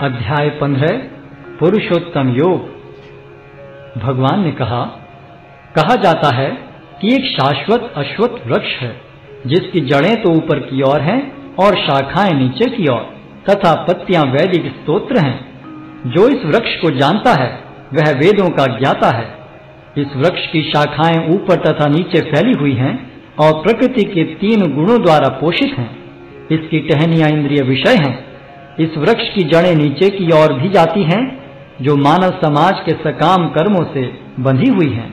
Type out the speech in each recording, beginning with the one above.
अध्याय 15 पुरुषोत्तम योग। भगवान ने कहा जाता है कि एक शाश्वत अश्वत्थ वृक्ष है जिसकी जड़ें तो ऊपर की ओर हैं और शाखाएं नीचे की ओर तथा पत्तियां वैदिक स्तोत्र हैं। जो इस वृक्ष को जानता है वह वेदों का ज्ञाता है। इस वृक्ष की शाखाएं ऊपर तथा नीचे फैली हुई हैं और प्रकृति के 3 गुणों द्वारा पोषित हैं। इसकी टहनियां इंद्रिय विषय हैं। इस वृक्ष की जड़ें नीचे की ओर भी जाती हैं जो मानव समाज के सकाम कर्मों से बंधी हुई हैं।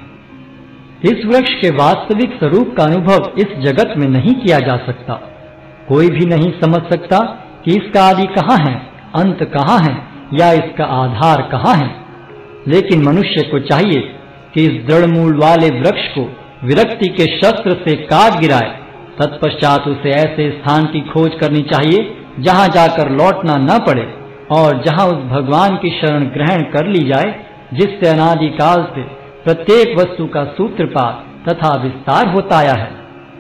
इस वृक्ष के वास्तविक स्वरूप का अनुभव इस जगत में नहीं किया जा सकता। कोई भी नहीं समझ सकता कि इसका आदि कहाँ है, अंत कहाँ है या इसका आधार कहाँ है। लेकिन मनुष्य को चाहिए कि इस दृढ़ मूल वाले वृक्ष को विरक्ति के शस्त्र से काट गिराए। तत्पश्चात उसे ऐसे स्थान की खोज करनी चाहिए जहां जाकर लौटना न पड़े और जहां उस भगवान की शरण ग्रहण कर ली जाए जिससे अनादिकाल से प्रत्येक वस्तु का सूत्रपात तथा विस्तार होता आया है।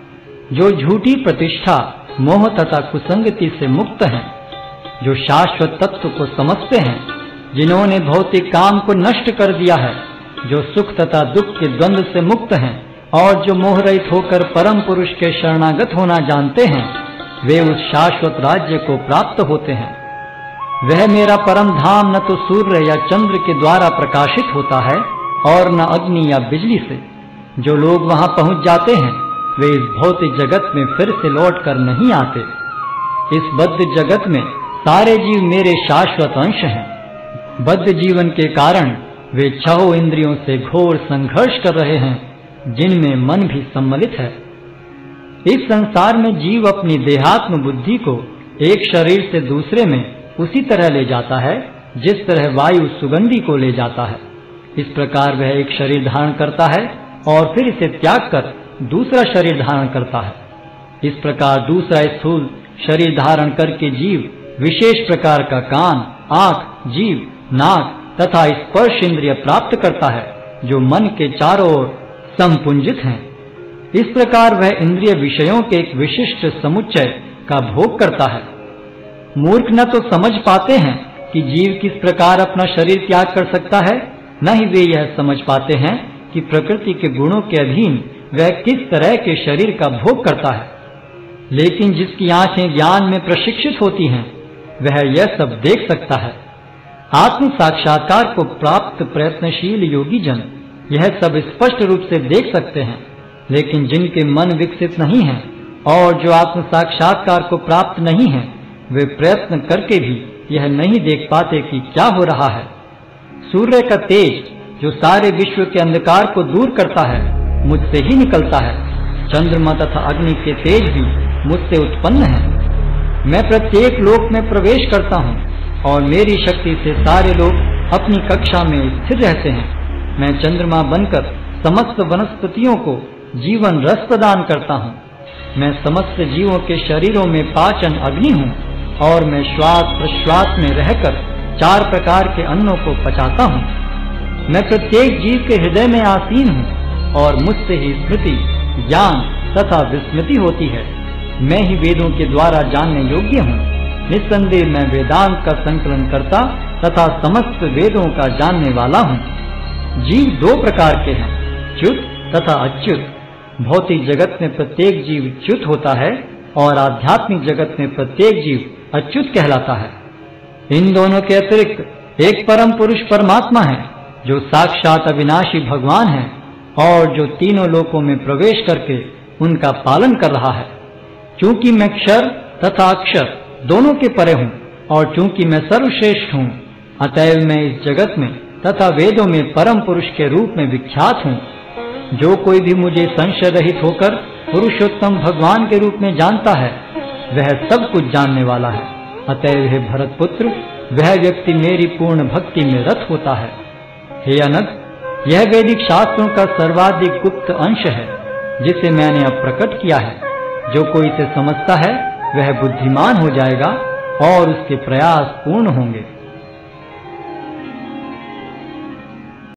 जो झूठी प्रतिष्ठा, मोह तथा कुसंगति से मुक्त हैं, जो शाश्वत तत्व को समझते हैं, जिन्होंने भौतिक काम को नष्ट कर दिया है, जो सुख तथा दुख के द्वंद्व से मुक्त हैं और जो मोह रहित होकर परम पुरुष के शरणागत होना जानते हैं, वे उस शाश्वत राज्य को प्राप्त होते हैं। वह मेरा परम धाम न तो सूर्य या चंद्र के द्वारा प्रकाशित होता है और न अग्नि या बिजली से। जो लोग वहां पहुंच जाते हैं वे इस भौतिक जगत में फिर से लौट कर नहीं आते। इस बद्ध जगत में सारे जीव मेरे शाश्वत अंश हैं। बद्ध जीवन के कारण वे 6 इंद्रियों से घोर संघर्ष कर रहे हैं जिनमें मन भी सम्मिलित है। इस संसार में जीव अपनी देहात्म बुद्धि को एक शरीर से दूसरे में उसी तरह ले जाता है जिस तरह वायु सुगंधी को ले जाता है। इस प्रकार वह एक शरीर धारण करता है और फिर इसे त्याग कर दूसरा शरीर धारण करता है। इस प्रकार दूसरा स्थूल शरीर धारण करके जीव विशेष प्रकार का कान, आंख, जीभ, नाक तथा स्पर्श इंद्रिय प्राप्त करता है जो मन के चारों ओर संपुंजित हैं। इस प्रकार वह इंद्रिय विषयों के एक विशिष्ट समुच्चय का भोग करता है। मूर्ख न तो समझ पाते हैं कि जीव किस प्रकार अपना शरीर त्याग कर सकता है, न ही वे यह समझ पाते हैं कि प्रकृति के गुणों के अधीन वह किस तरह के शरीर का भोग करता है। लेकिन जिसकी आंखें ज्ञान में प्रशिक्षित होती हैं वह यह सब देख सकता है। आत्म साक्षात्कार को प्राप्त प्रयत्नशील योगी जन यह सब स्पष्ट रूप से देख सकते हैं। लेकिन जिनके मन विकसित नहीं हैं और जो आत्म साक्षात्कार को प्राप्त नहीं हैं, वे प्रयत्न करके भी यह नहीं देख पाते कि क्या हो रहा है। सूर्य का तेज जो सारे विश्व के अंधकार को दूर करता है मुझसे ही निकलता है। चंद्रमा तथा अग्नि के तेज भी मुझसे उत्पन्न है। मैं प्रत्येक लोक में प्रवेश करता हूँ और मेरी शक्ति से सारे लोग अपनी कक्षा में स्थिर रहते हैं। मैं चंद्रमा बनकर समस्त वनस्पतियों को जीवन रस प्रदान करता हूँ। मैं समस्त जीवों के शरीरों में पाचन अग्नि हूँ और मैं श्वास प्रश्वास में रहकर 4 प्रकार के अन्नों को पचाता हूँ। मैं प्रत्येक जीव के हृदय में आसीन हूँ और मुझसे ही स्मृति, ज्ञान तथा विस्मृति होती है। मैं ही वेदों के द्वारा जानने योग्य हूँ। निस्संदेह मैं वेदांत का संकलन करता तथा समस्त वेदों का जानने वाला हूँ। जीव 2 प्रकार के हैं, च्युत तथा अच्युत। भौतिक जगत में प्रत्येक जीव च्युत होता है और आध्यात्मिक जगत में प्रत्येक जीव अच्युत कहलाता है। इन दोनों के अतिरिक्त एक परम पुरुष परमात्मा है जो साक्षात अविनाशी भगवान है और जो तीनों लोकों में प्रवेश करके उनका पालन कर रहा है। चूंकि मैं क्षर तथा अक्षर दोनों के परे हूँ और चूंकि मैं सर्वश्रेष्ठ हूँ, अतएव मैं इस जगत में तथा वेदों में परम पुरुष के रूप में विख्यात हूँ। जो कोई भी मुझे संशय रहित होकर पुरुषोत्तम भगवान के रूप में जानता है वह सब कुछ जानने वाला है। अतएव हे भरत पुत्र, वह व्यक्ति मेरी पूर्ण भक्ति में रत होता है। हे अनग, यह वैदिक शास्त्रों का सर्वाधिक गुप्त अंश है जिसे मैंने अब प्रकट किया है। जो कोई इसे समझता है वह बुद्धिमान हो जाएगा और उसके प्रयास पूर्ण होंगे।